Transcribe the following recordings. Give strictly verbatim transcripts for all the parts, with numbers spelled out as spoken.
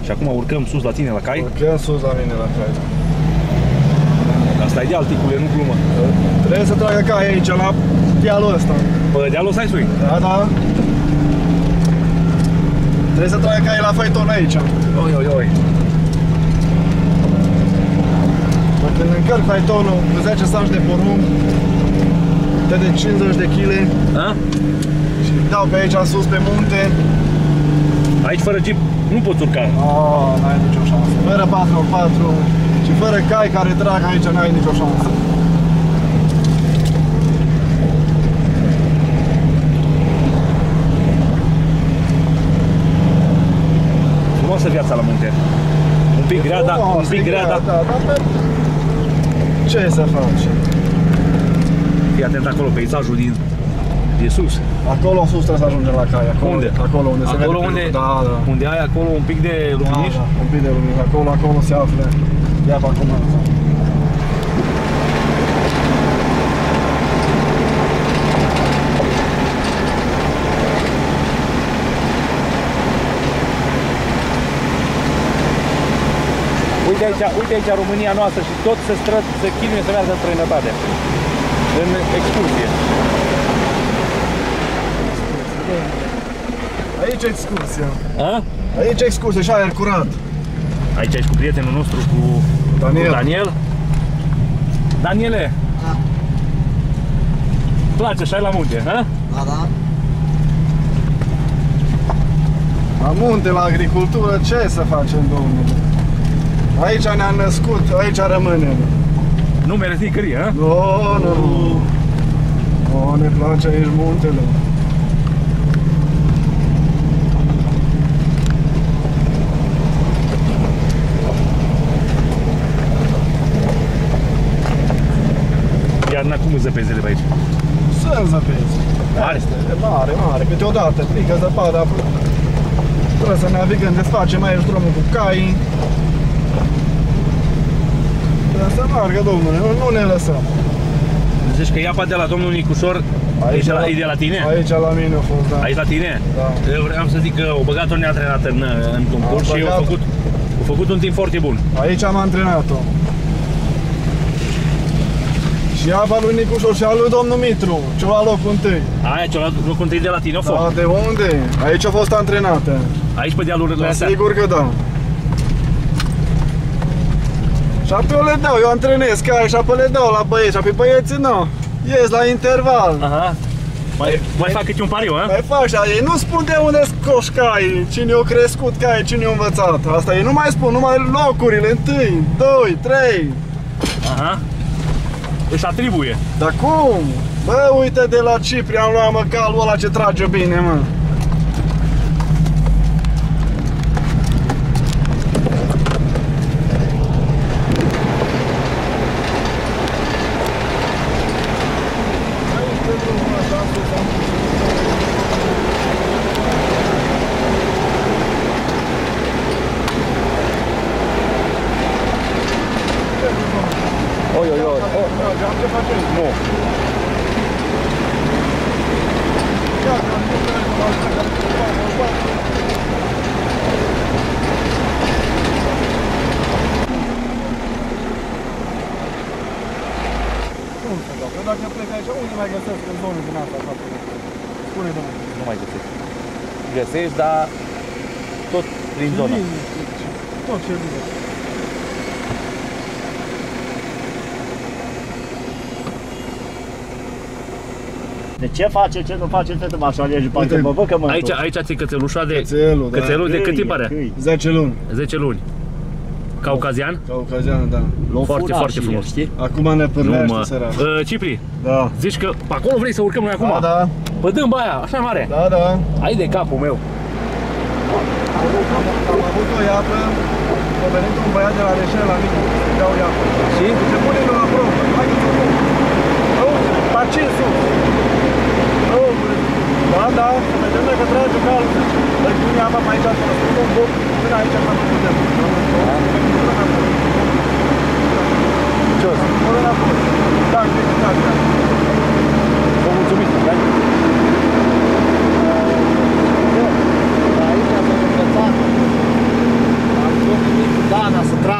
Și acum urcăm sus la tine la cai? Urcăm sus la mine la cai. Asta e de alticule, nu glumă. Trebuie să tragă cai aici, la dealul ăsta. Pe dealul ăsta ai sui? Da, da. Trebuie să tragă cai la faiton aici. Oi, oi, oi. Când încarc faitonul cu zece saci de porumb, dă de cincizeci de kilograme și dau pe aici sus pe munte. Aici fără jeep nu poți urca. Oh, n-ai nicio șansă. Fără patru pe patru și fără cai care trag aici n-ai nicio șansă. Frumoasă viața la munte. Un pic grea, dar un pic grea, dar... Ce să faci? Fii atent acolo, peisajul din de sus. Acolo sus trebuie să ajungem la cai. Acolo, unde? Acolo unde se acolo vede. Unde, da, da. Unde ai acolo un pic de luminiș? Da, da, un pic de luminiș. Acolo, acolo se află. Ia pe acum. Uite aici, uite aici România noastră și tot se stră, se chinuie să meargă în străinătate. În excursie. Aici e excursia. A? Aici e excursie și aer curat. Aici ești cu prietenul nostru, cu Daniel. Cu Daniel. Daniele, Da. place așa la munte, ha? Da, da. La munte, la agricultură, ce să facem, domnule? Aici ne-am născut, aici rămânem. Nu mereți nicărie, ha? Nu, nu, nu. O, ne place aici muntele. Iarna cum îți zăpezele pe aici? Sunt zăpezi. Mare? Mare, mare. Câteodată plică zăpada. Trebuie să navigăm, desfacem aici drumul cu cai. Trebuie să meargă, domnule, nu, nu ne lăsăm. Zici că e apa de la domnul Nicușor, aici e, de la, e de la tine? Aici la mine a fost, da. Aici la tine? Da. Eu vreau să zic că o băgat-o neantrenat în, în concurs și a făcut, a făcut un timp foarte bun. Aici am antrenat-o. Și apa lui Nicușor și a lui domnul Mitru, ce a luat locul întâi. Aia, ce a luat locul întâi de la tine, a fost? Da, de unde? Aici a fost antrenată. Aici pe dealurile da, astea? Sigur că da. Și apoi eu le dau, eu antrenez cai și apoi le dau la băieți, și apoi băieții nu. Ies la interval. Aha. Mai, mai fac câte un pariu, a? Mai fac așa, ei nu spun de unde scoși cai, cine i-a crescut cai, cine i-a învățat. Asta ei nu mai spun, numai locurile, întâi, doi, trei. Aha. Își atribuie. Dar cum? Bă, uite de la Cipri am luat mă calul ăla ce trage bine, mă. Oi, oi, oi. Am ce facem? Nu. Dacă plec aici, unde mai găsesc în zone din asta? Spune, domnule. Nu mai găsești. Găsești, dar tot prin zonă. Tot ce vine. De ce face, ce nu face, te mă așa alegi, parcă mă văd că mă Aici, aici ți cățelușa de... Cățelul, da. Cățelul de cât timp are? zece luni. zece luni. Caucazian? Caucazian, da. Foarte, foarte frumos. Știi? Acum ne pârlește sărac. Uh, Cipri, Da. zici că pe acolo vrei să urcăm noi acum? Da, da. Pe dâmba aia, așa mare? Da, da. Ai de capul meu. Am, am, am avut o iapă, a venit un băiat de la Reșel la mine, să dau iapă. Și? Se pune la probă. Hai că ți-o pun. Auzi, paci sus. Da, da, să vedem dacă trage calul. Dă-i pune apa pe aici, să răspundă un boc, până aici până putem. Ce o să? Până înapoi. Da, bine, da, da. Vă mulțumim, da? Aici am învățat.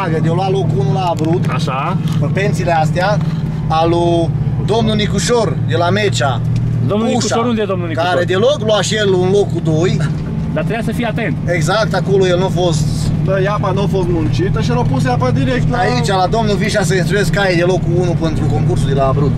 întreagă, de luat locul unu la Abrud, Așa. pe pensiile astea, al lui domnul Nicușor, de la Mecea. Domnul Ușa, Nicușor, unde e domnul Nicușor? care deloc lua și el un locul doi. Dar trebuia să fii atent. Exact, acolo el nu a fost. Da, iapa nu a fost muncită și l-au pus iapa direct la... Aici, la domnul Vișa, să instruiesc caie de locul unu pentru concursul de la Abrud.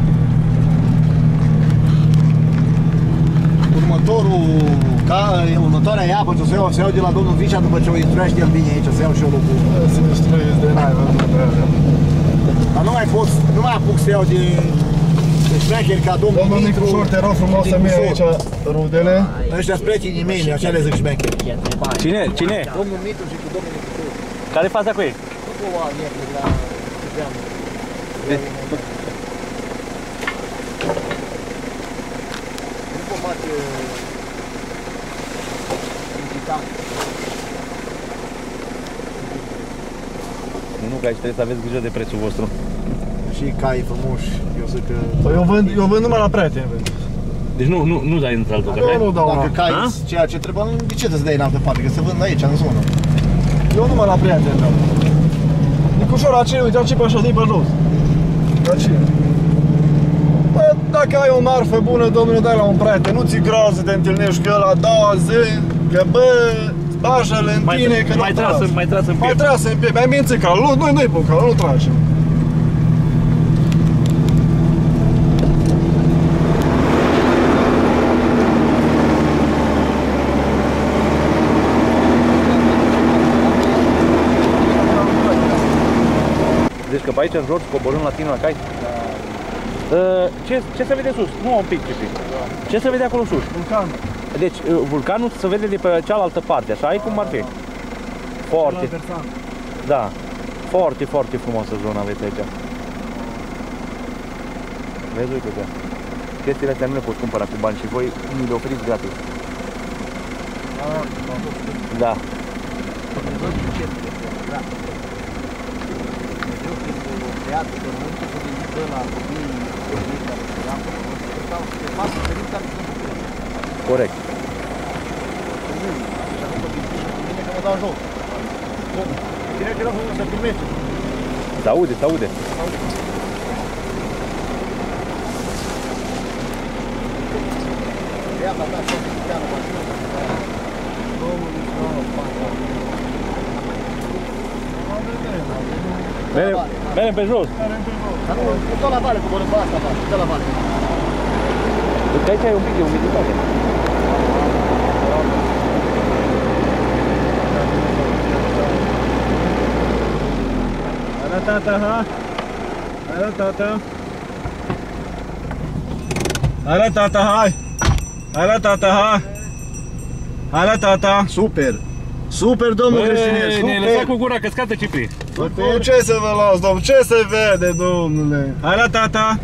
Următorul, ca, următoarea iapă ce o să iau, o să iau de la domnul Vișa după ce o instruiește el bine aici, o să iau și eu locul unu. Să ne străiesc de n-ai văzut pe alea. Dar nu mai pot, nu mai apuc să iau de, de șmecheri ca domnul Domnul Mitru. Nicușor, te rog frumos să-mi iei aici rudele. Ăștia-s prietenii mei, așa le zic șmecheri. Cine? Cine? Domnul Mitru și cu domnul Nicușor. Care e faza cu ei? Nu cu o altă de la Tizeanu. Nu pot face invitat. Nu, că aici trebuie să aveți grijă de prețul vostru. Și cai frumoși, eu zic că... Păi eu vând, eu vând numai la prieteni, vând. Deci nu, nu, nu dai într-altul, că Eu nu dau Dacă la... cai A? ceea ce trebuie, de ce trebuie să dai în altă parte? Că se vând aici, în zonă. Eu numai la prieteni dau. Nicușor, aceea, uite, aceea pe așa, zi pe jos. Aceea. Bă, dacă ai o marfă bună, domnule, dai la un prieten, nu ți greu să te întâlnești cu el a doua zi, că bă, bajă-l în mai, tine, că mai nu tras, tragi. mai tras în Mai piept. trase în piept, mai minți calul, nu, noi nu-i pun calul, nu tragem. Deci că pe aici în jos, coborând la tine la cai. Da. Ce, ce se vede sus? Nu un pic, Cipi. Ce se vede acolo sus? Vulcan. Deci vulcanul se vede de pe cealaltă parte, așa e cum ar fi. Foarte. Da. Foarte, foarte frumoasă zona aveți aici. Vezi, uite că chestiile astea nu le poți cumpăra cu bani și voi mi le oferiți gratis. Da. Corect. Se aude, se aude. Merem, merem pe jos. Dar nu, tot la vale, coborâm pe asta, tot la vale. Uite, aici ai un pic de umiditate. Hai la tata, ha? Hai la tata. Hai la tata, hai! Hai la tata, hai! Hai la tata! Super! Super, domnul Cristinel, Ne lăsat super! cu gura căscată, Cipri. Cu ce să vă las, domnul? Ce se vede, domnule? Hai la tata!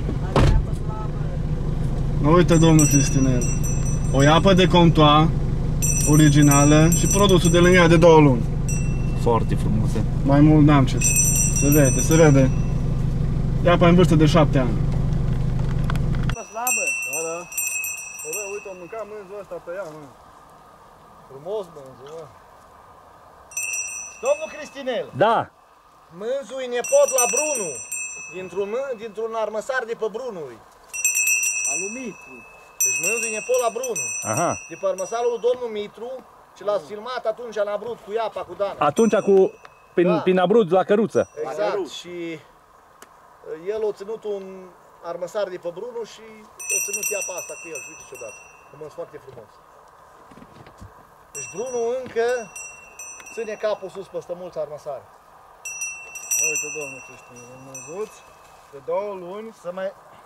Uite, domnul Cristinel. O iapă de contoa originală și produsul de lângă ea de două luni. Foarte frumoasă. Mai mult n-am ce să... Se vede, se vede. Iapa în vârstă de șapte ani. Slabă? Da, da. Bă, uite, am mâncat mânzul ăsta pe ea, mă. Frumos mânzul, mă. Domnul Cristinel, Da. mânzul e nepot la Brunu. Dintr-un dintr-un armăsar de pe Brunului. Alumitru. Deci mânzul e nepot la Brunu. Aha. De pe armăsarul lui domnul Mitru, ce l-ați filmat atunci la Abrud cu Iapa, cu Dana. Atunci cu prin, Da. prin Abrud la căruță. Exact. Și el a ținut un armăsar de pe Brunu și a ținut Iapa asta cu el. Și uite ce-o dat. Un mânz foarte frumos. Deci Brunu încă ține capul sus peste mulți armăsari. Uite, domnul Cristinel, am mânzut de două luni. Să mai,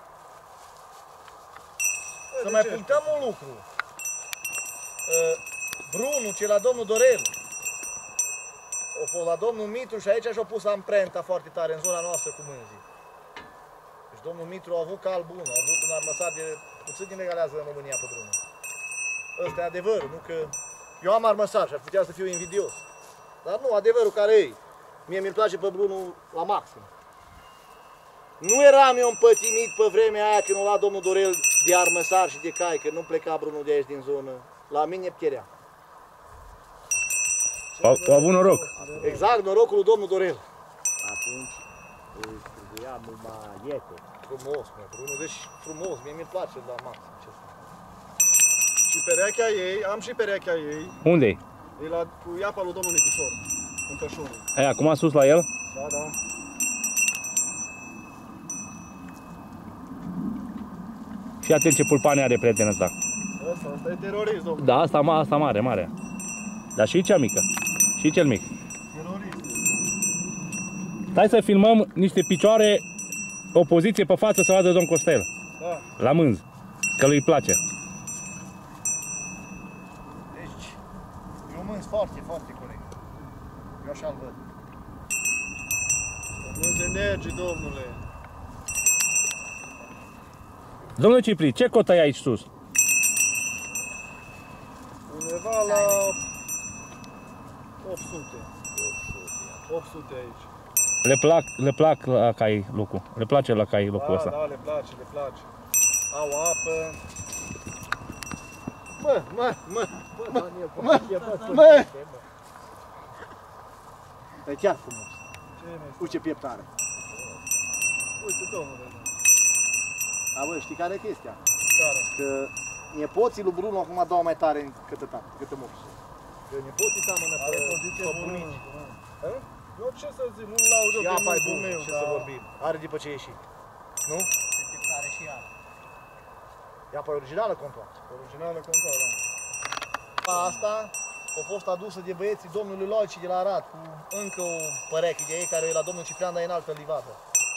Bă, să de mai ce? punctăm un lucru. Uh, Brunu, ce la domnul Dorel, o fost la domnul Mitru și aici și-a pus amprenta foarte tare în zona noastră cu mânzii. Deci domnul Mitru a avut cal bun, a avut un armăsar de puțin din egalează în România pe drumul. Ăsta e adevărul, nu că... Eu am armăsar și ar putea să fiu invidios. Dar nu, adevărul care e. Mie mi-l place pe Brunu la maxim. Nu eram eu împătimit pe vremea aia când o lua domnul Dorel de armăsar și de cai, că nu pleca Brunu de aici din zonă. La mine pcherea. Au, au avut noroc. Exact, norocul lui domnul Dorel. atunci îi trebuia numai iete. Frumos, mă, Bruno, deci frumos, mie mi-e place la maxim. Ce să... Și perechea ei, am și perechea ei, Unde-i? e la, cu iapa lui domnul Nicușor, în Pășorul. Aia, acum sus la el? Da, da. Și atent ce pulpane are prietenul ăsta. Asta, asta e terorist, domnule. Da, asta, ma- asta mare, mare. Dar și cea mică. Și cel mic. Terorist. Hai să filmăm niște picioare, o poziție pe față să vadă domn Costel. Da. La mânz. Că lui place. Deci, eu mânz foarte, foarte corect. Eu așa-l văd. Nu-ți energi, domnule. Domnul Cipri, ce cotă ai aici sus? Undeva la opt sute. opt sute aici. Le plac, le plac la cai lucru. Le place la cai lucrul Da, ăsta. da, le place, le place. Au apă. Mă, mă, mă, mă, mă, mă. E chiar frumos. Ce e, Uite ce piept are. Uite, domnule. A, bă, știi care e chestia? Care? Că nepoții lui Bruno acum dau mai tare cât tată, cât mopsul. Că nepoții seamănă Are pe, poziție pe bună. bunici. Da. Eu ce să zic, nu-l laud eu Și că e apa e mâncul bună, meu, ce dar... să vorbim. Are după ce ieși. Nu? Are și ea. E apa originală contoa. Originală control, da. Asta a fost adusă de băieții domnului Loici de la Arad cu încă o păreche de ei care e la domnul Ciprian, dar e în altă livadă.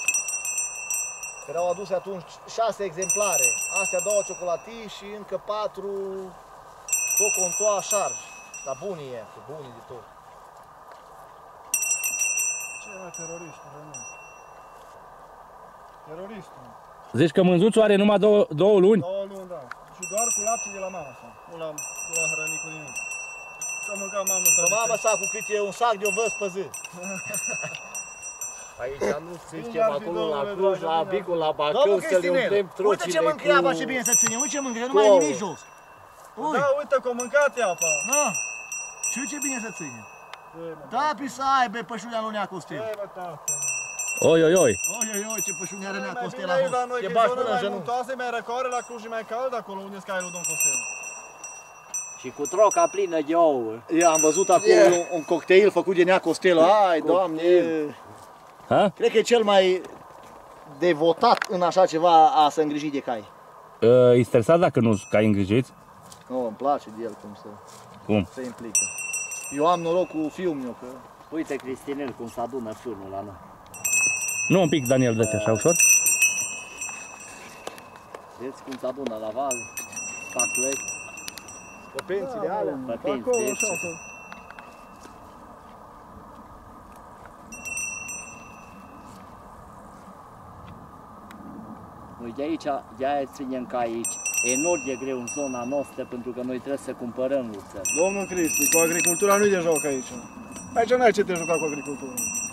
Erau aduse atunci șase exemplare, astea două ciocolatii și încă patru tot contoa șarj. Dar bunii e, cu bunii de tot. Ce e, mă, teroristul, nu? Teroristul. Zici că mânzuțul are numai două, două luni? Două luni, da. Și doar cu lapte de la mama sa. Nu l-am nu l-am hrănit cu nimic. Că mânca mamă sa. Că mamă sa cu cât e un sac de ovăz pe zi. Aici nu Bine zicem ar fi, acolo la domnule, Cluj, dragă, la bine ar Bicul, la Domnul Bacău, să le Cristinel, umplem uite trocile ce mâncă apa cu... ce bine să ține, uite ce mâncă, nu mai e Ouă. nimic jos. Ui, Da, uite că o mâncat apa. da, și uite ce bine să ține. Ce, mă, Da, pi să aibă pășunea lui Nea Costel. ce, mă, tată? Oi, oi, oi. Oi, oi, oi, ce pășunea are Nea Mai Costel bine a e la noi, fost. că Te e bași zona până în mai genunchi. muntoasă, mai răcoare, la Cluj e mai cald acolo, unde scai lui Don Costel. Și cu troca plină de ouă. Eu am văzut acolo un, un cocktail făcut de Nea Costel. Ai, doamne, Ha? cred că e cel mai devotat în așa ceva a se îngriji de cai. Uh, e stresat dacă nu cai îngrijiți? Nu, îmi place de el cum se, Cum? se implică. Eu am noroc cu fiul meu că... Uite, Cristinel, cum se adună fânul la noi. Nu un pic, Daniel, dă-te așa ușor. Vezi cum se adună la vale, staclăi, Păpențile alea. pătinți, Acolo, vezi? așa, să... Noi de aici, de aia ținem ca aici. E enorm de greu în zona noastră pentru că noi trebuie să cumpărăm luță. Domnul Cristi, cu agricultura nu-i de joc aici. Aici n-ai ce te juca cu agricultura.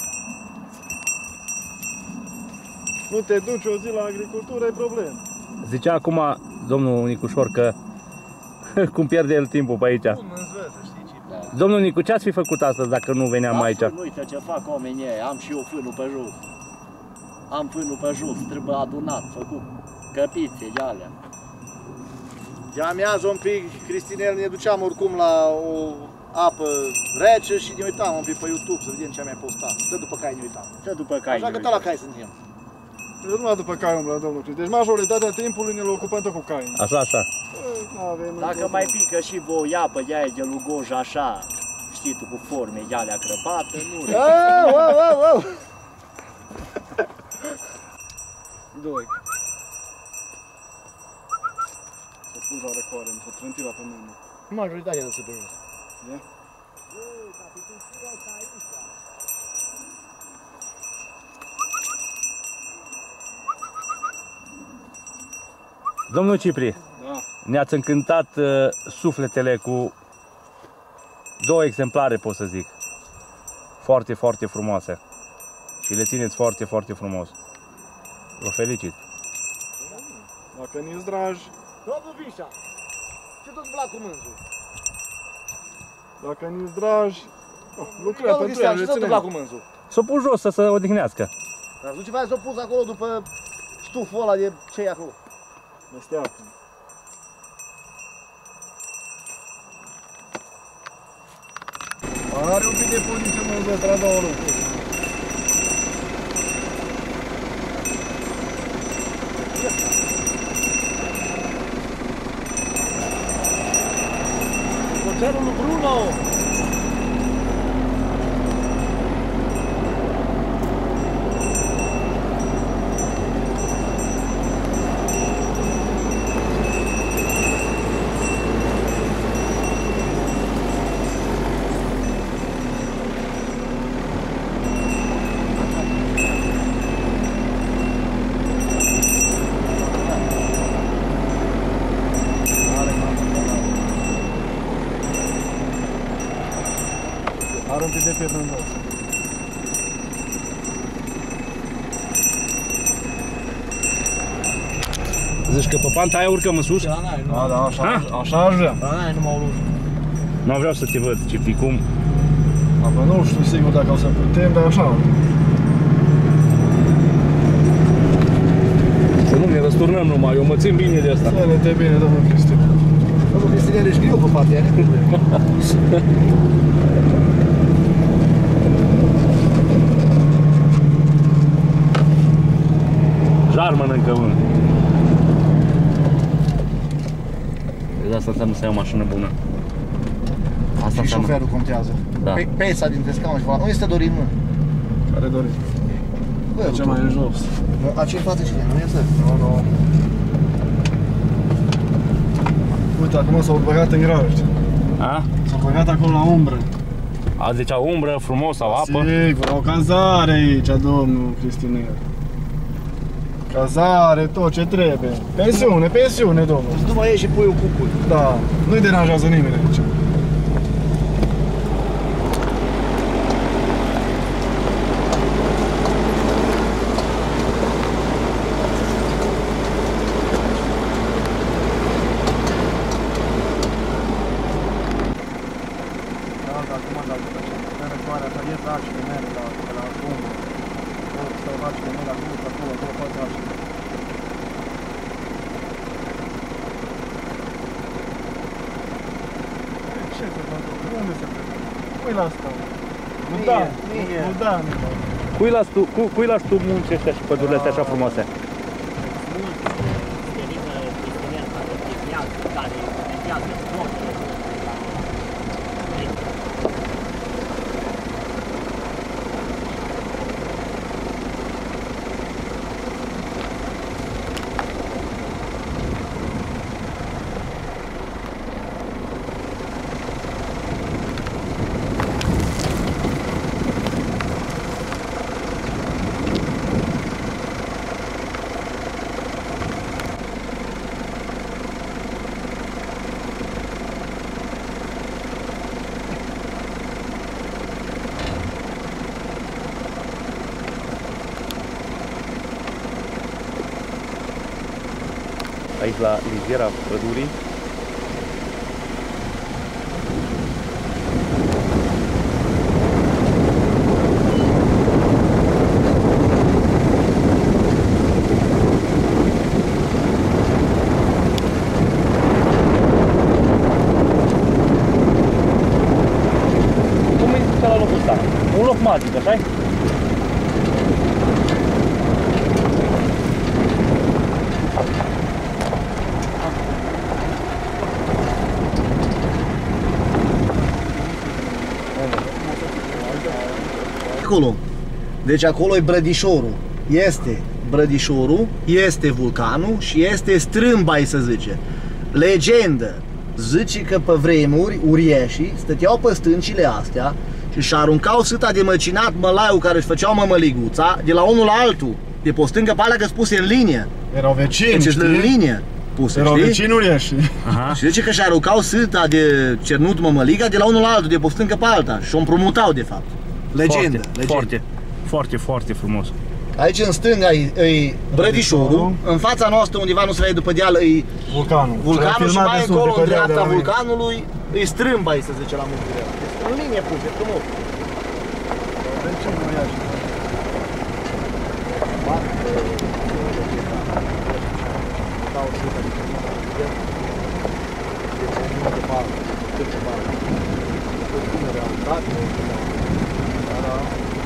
Nu te duci o zi la agricultură, e problemă. Zicea acum domnul Nicușor că cum pierde el timpul pe aici. Bun, îți văd, să știi ce. Da. Domnul Nicu, ce ați fi făcut astăzi dacă nu veneam Am aici? fân, uite ce fac oamenii ăia, am și eu fânul pe jos. Am fânul pe jos, trebuie adunat, făcut căpițe de alea. De amiază un pic, Cristinel, ne duceam oricum la o apă rece și ne uitam un pic pe YouTube să vedem ce am mai postat. Stă după cai ne uitam. Stă după cai. Așa că tot la cai suntem. Eu numai după cai umblă, domnul Cristi. Deci majoritatea timpului ne-l ocupăm tot cu cai. Așa, așa. N-avem Dacă mai pică și vă iapă de aia de lugoj așa, știi tu, cu forme de alea crăpate, nu Au, au, au, au. Doi. Să pun la recoare, să trânti la pământ. Majoritatea de pe jos. Ia? Domnul Cipri, Da. ne-ați încântat uh, sufletele cu două exemplare, pot să zic. Foarte, foarte frumoase. Și le țineți foarte, foarte frumos. Vă felicit. Dacă ni-s dragi, Domnul Vișa, ce tot plac cu mânzul? dacă ni-s dragi, oh, lucrăm Domnul pentru Cristian, el, ce le tot plac ținem. cu mânzul? S-o pus jos să se odihnească. Dar nu ceva s-o pus acolo după stuful ăla de ce e acolo? Mesteacă. Are un pic de poziție mă de tradaul. Concertul lui Bruno! Are un pic de pierdă în dos. Zici că pe panta aia urcăm în sus? Da, Da, da, așa, așa aș vrea. Da, nu m-au luat. Nu vreau să te văd, ce fi cum. Apoi nu știu sigur dacă o să putem, dar așa. Să nu ne răsturnăm numai, eu mă țin bine de asta. Ține-te bine, domnul Cristian. Domnul Cristian, ești greu pe partea aia. Jar mănâncă unul. Deci asta înseamnă să ai o mașină bună. Asta Și înseamnă. șoferul contează. Da. Pe peța dintre scaun și nu este Dorin, mă. Care doriți? Bă, Ce mai în jos? aici în față cine? Nu este? Nu, nu. Uite, acum s-au băgat în grajd. A? S-au băgat acolo la umbră. A, deci au umbră, frumos, sau apă. Sigur, au cazare aici, domnul Cristinel. Cazare, tot ce trebuie. Pensiune, pensiune, domnul. Nu mai ieși și puiul cu pui. Da, nu-i deranjează nimeni aici. Cui la asta? Budan, Budan. Cui lași tu, cu, cui lași tu munci ăștia și pădurile astea așa frumoase? Aici la liziera pădurii. Cum îi zice la locul ăsta? Un loc magic, așa-i? Acolo. Deci acolo e Brădișorul. Este Brădișorul, este vulcanul și este Strâmbai, să zice. Legendă. Zice că pe vremuri uriașii stăteau pe stâncile astea și își aruncau sâta de măcinat mălaiul care își făceau mămăliguța de la unul la altul. De pe o stângă pe alea că spuse în linie. Erau vecini, Deci știi? în linie puse, Erau știi? vecini uriași. Aha. Și zice că și aruncau sâta de cernut mămăliga de la unul la altul, de pe o stângă pe alta. Și o împrumutau de fapt. Legendă, Foarte, legendă. foarte, foarte, foarte frumos. Aici în stânga e, e Brădișorul, în fața noastră undeva nu se vede după deal e Vulcanul. vulcanul și mai încolo în dreapta vulcanului. vulcanului e Strâmbai, să zice, la muntele ăla. Deci în linie puse, frumos. Vecini uriași. Da.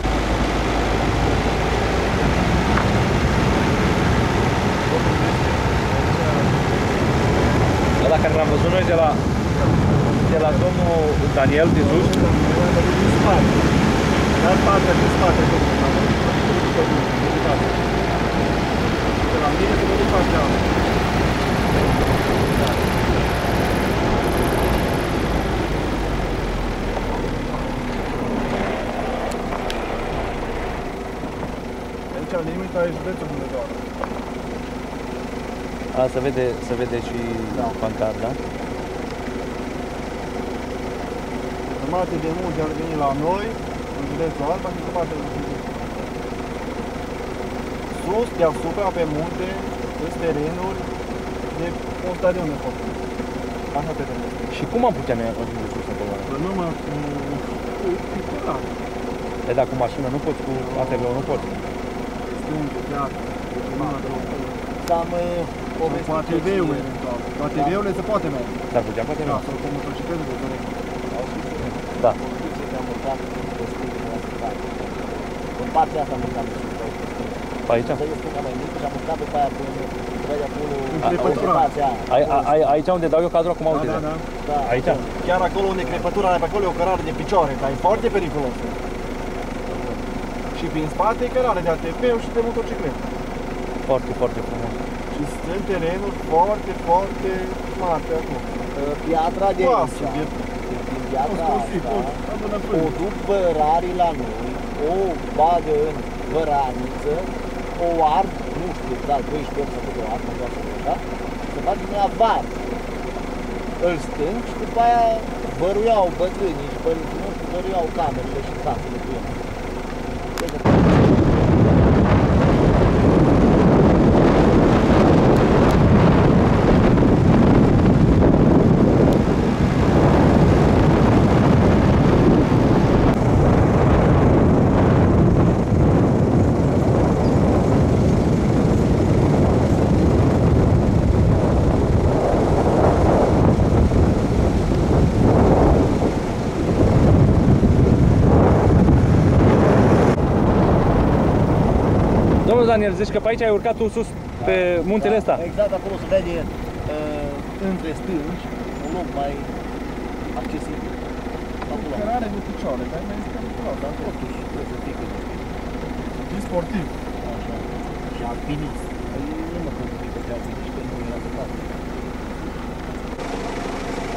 Ăla care l-am văzut noi de la, de la domnul Daniel din sus. Din spate. Dar partea din spate. De la mine se vede partea asta. Aici limita e județul Hunedoara. A, se vede, se vede și Da. pancarda. Jumate de munte ar veni la noi, în județul Arba, și jumate de munte. Sus, deasupra, pe munte, sunt terenuri de un stadion de fotbal. Așa pe terenul. Și cum am putea noi ajunge sus acolo? Păi numai cu... cu picturare. E, dar cu mașină nu poți, cu A T V-ul nu poți. Stânge, piatră, numai de loc. Am Cu A T V-ul eventual. Cu A T V-urile se poate merge. S-ar putea, poate Da, nu. sau cu motocicletă de doresc. Da. În partea asta am urcat de sus. Pe aici? Să este ca mai mică și am urcat după aia până trei acolo. Crepătura. Ai, ai, aici unde dau eu cadrul acum, Da, uite. da, da. Da. Aici? Chiar acolo unde crepătura are pe acolo e o cărare de picioare, dar e foarte periculos. Și prin spate e cărare de A T V-ul și de motocicletă. Foarte, foarte frumos. Și sunt terenuri foarte, foarte mari pe acolo. Piatra de Pasă, aici, e din piatra construit, asta, tot, tot o duc vărarii la noi, o bagă în văraniță, o ard, nu știu exact, doisprezece ori să făcut o ard, nu vreau să fie așa, să fac din ea var. Îl stâng și după aia văruiau bătrânii și părinții noștri văruiau camerele și casele cu el. Domnul Daniel, zici că pe aici ai urcat tu sus pe muntele ăsta? Exact acolo se vede uh, între stânci, un loc mai accesibil. Acolo. cărare de picioare, dar mai este periculos. Dar totuși trebuie să fie cât E sportiv. așa. Și alpinist. Păi nu mă consider că alpinist, că nu era să fac.